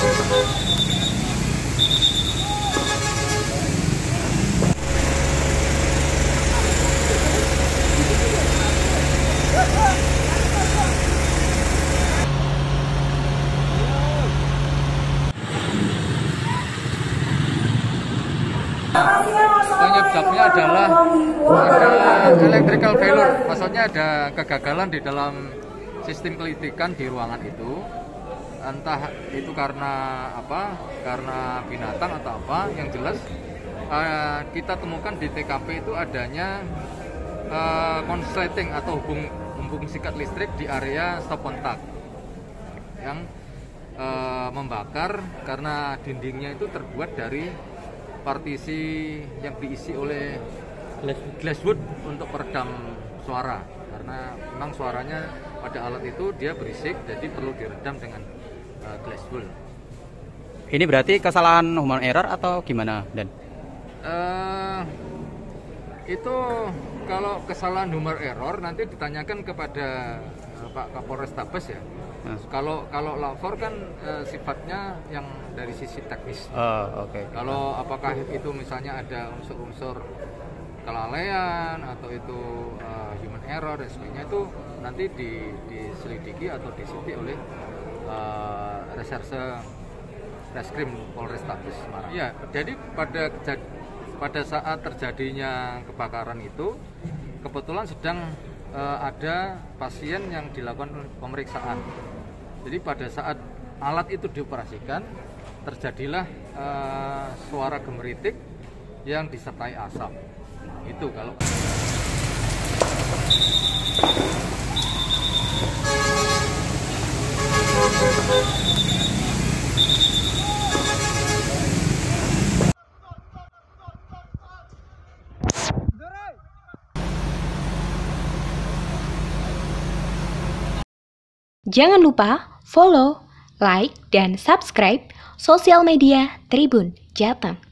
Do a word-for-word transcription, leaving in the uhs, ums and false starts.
Penyebabnya adalah ada electrical failure, maksudnya ada kegagalan di dalam sistem kelistrikan di ruangan itu. Entah itu karena apa, karena binatang atau apa. Yang jelas uh, kita temukan di T K P itu adanya uh, konsleting atau hubung, hubung sikat listrik di area stop kontak yang uh, membakar karena dindingnya itu terbuat dari partisi yang diisi oleh glasswood untuk peredam suara, karena memang suaranya pada alat itu dia berisik, jadi perlu diredam dengan uh, glasswood. Ini berarti kesalahan human error atau gimana, Dan? Uh, itu kalau kesalahan human error nanti ditanyakan kepada uh, Pak Kapolres Tabes ya. Nah. Kalau kalau lapor kan uh, sifatnya yang dari sisi teknis. Oh, oke. Okay. Kalau apakah itu misalnya ada unsur-unsur kelalaian atau itu uh, human error dan sebagainya, itu nanti di, diselidiki atau disidik oleh uh, reserse Reskrim Polrestabes Semarang. Ya, jadi pada pada saat terjadinya kebakaran itu kebetulan sedang uh, ada pasien yang dilakukan pemeriksaan. Jadi pada saat alat itu dioperasikan terjadilah uh, suara gemeritik yang disertai asap. Itu kalau Jangan lupa follow, like, dan subscribe sosial media Tribun Jateng.